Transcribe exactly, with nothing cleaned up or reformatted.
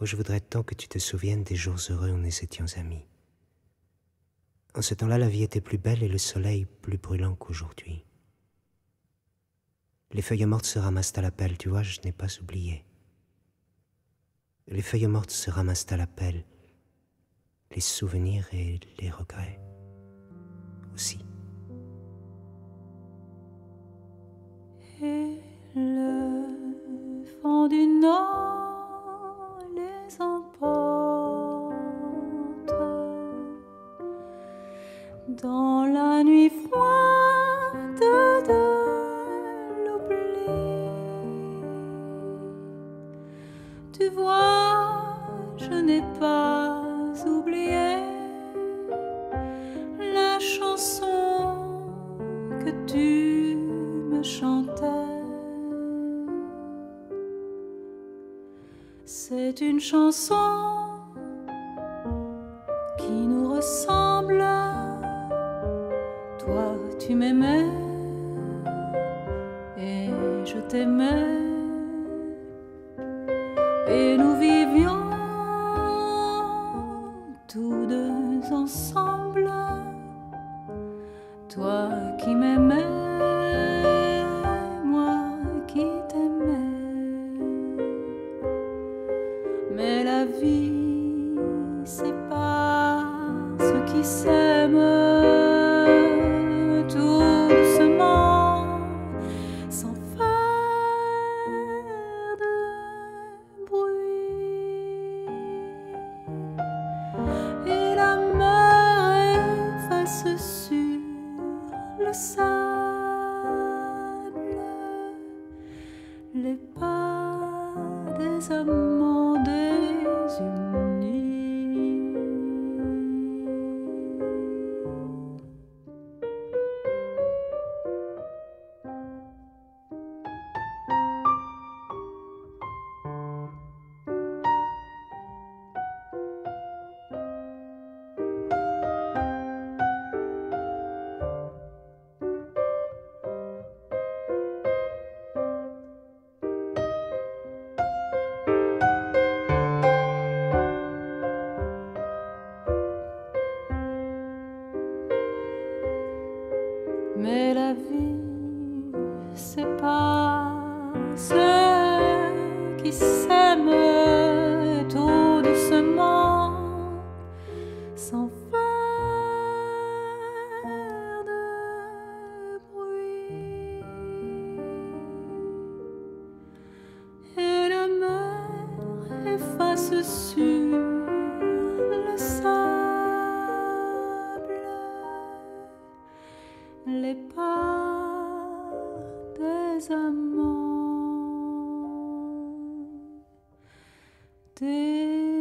Oh, je voudrais tant que tu te souviennes des jours heureux où nous étions amis. En ce temps-là, la vie était plus belle et le soleil plus brûlant qu'aujourd'hui. Les feuilles mortes se ramassent à la pelle, tu vois, je n'ai pas oublié. Les feuilles mortes se ramassent à la pelle, les souvenirs et les regrets aussi. Et le vent du nord les emporte dans la nuit froide de l'oubli. Tu vois, je n'ai pas oublié la chanson que tu me chantais. C'est une chanson qui nous ressemble. Toi, tu m'aimais et je t'aimais, et nous vivions tous deux ensemble. Toi qui m'aimais, moi qui t'aimais. Mais la vie, c'est pas ceux qui s'aiment tout doucement, sans faire de bruit. Et la mer efface sur le sable les pas des amants désunis. Mais la vie, c'est pas ceux qui s'aiment tout doucement, sans faire de bruit. Et la mer efface sur le sable les pas des amants. Des